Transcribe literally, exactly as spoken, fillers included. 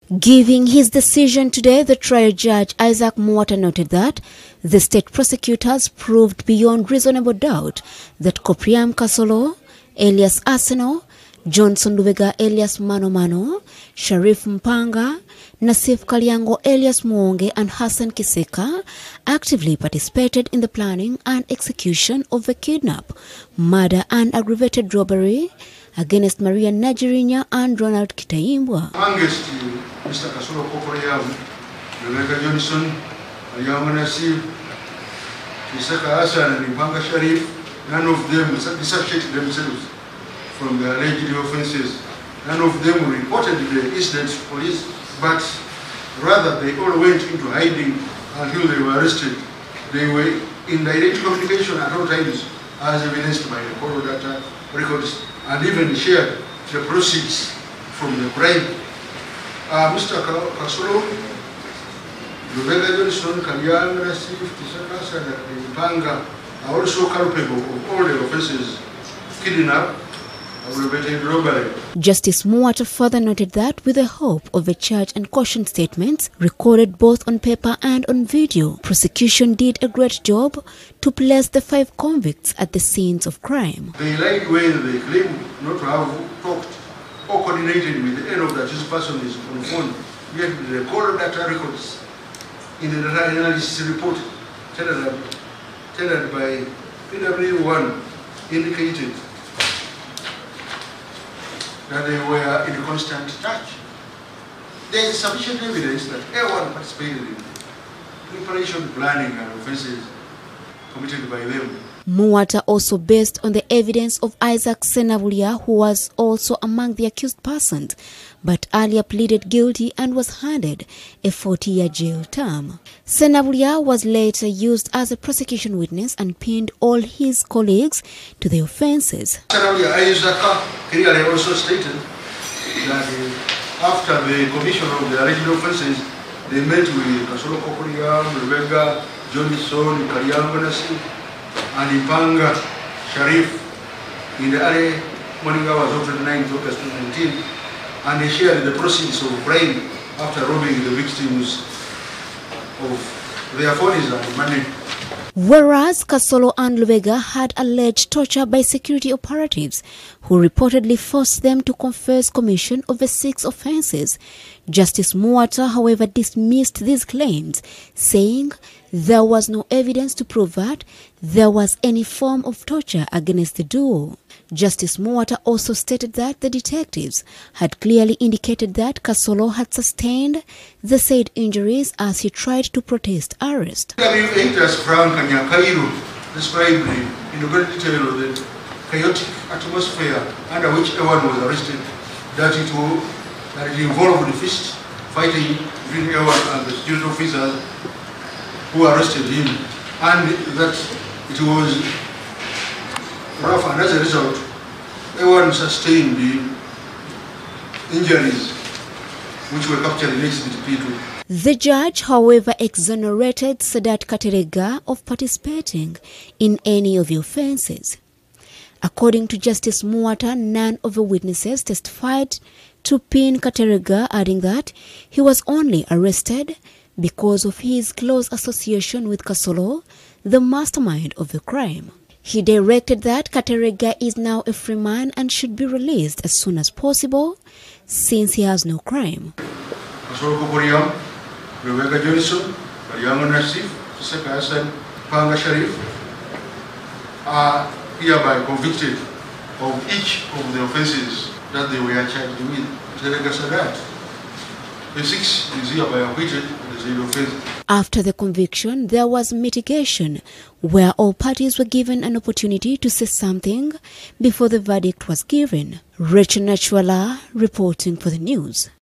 Giving his decision today, the trial judge Isaac Muata noted that the state prosecutors proved beyond reasonable doubt that Kopriam Kasolo, Elias Arsenal, Johnson Lubega Elias Mano Mano, Sharif Mpanga, Nasif Kalyango Elias Mwonge and Hassan Kiseka actively participated in the planning and execution of the kidnap, murder and aggravated robbery against Maria Najirinya and Ronald Kitaimbwa. Amongst Mister Kasolo Kopriam, Rebecca Johnson, Kalyango Nasif, Kiseka Hassan and Mpanga Sharif, none of them dissociated themselves from the alleged offences. None of them reported the incident to police, but rather they all went into hiding until they were arrested. They were in direct communication at all times, as evidenced by the call data records, and even shared the proceeds from the crime. Uh, Mister Kasolo, Rebecca Johnson, Kalyango Nasif, Kiseka Hassan and Mpanga are also culpable of all the offences: kidnap, Justice Muata further noted that with the hope of the charge and caution statements recorded both on paper and on video, prosecution did a great job to place the five convicts at the scenes of crime. They lied when they claim not to have talked or coordinated with any of the accused persons on the phone, yet the call data records in the data analysis report tendered, tendered by P W one indicated that they were in constant touch. There is sufficient evidence that everyone participated in preparation, planning, and offences committed by them. Muata also based on the evidence of Isaac Senavulia, who was also among the accused persons, but earlier pleaded guilty and was handed a forty-year jail term. Senavulia was later used as a prosecution witness and pinned all his colleagues to the offences. Senavulia Isaac clearly also stated that after the commission of the alleged offences, they met with Kasolo Kopriam, Rebecca Johnson, Kalyango Nasif, and Mpanga Sharif in the early morning hours of the ninth of August twenty nineteen, and they shared the proceeds of crime after robbing the victims of their phones and money. Whereas Kasolo and Lubega had alleged torture by security operatives who reportedly forced them to confess commission of the six offences, Justice Muata, however, dismissed these claims, saying there was no evidence to prove that there was any form of torture against the duo. Justice Muata also stated that the detectives had clearly indicated that Kasolo had sustained the said injuries as he tried to protest arrest. Agents Frank and Nyakairo described in great detail of the chaotic atmosphere under which everyone was arrested, that it, was, that it involved the fist fighting between everyone and the security officers who arrested him, and that it was rough, and as a result, everyone sustained the injuries which were captured in Exhibit P two. The judge, however, exonerated Sadat Katerega of participating in any of the offences. According to Justice Muata, none of the witnesses testified to pin Katerega, adding that he was only arrested because of his close association with Kasolo, the mastermind of the crime. He directed that Katerega is now a free man and should be released as soon as possible, since he has no crime. Kasolo Kopriam, Rebecca Johnson, Kalyango Nasif, Kiseka Hassan, Mpanga Sharif are hereby convicted of each of the offences that they were charged with. Katerega Sadat, the six is hereby acquitted. After the conviction, there was mitigation, where all parties were given an opportunity to say something before the verdict was given. Rachel Nachwala reporting for the news.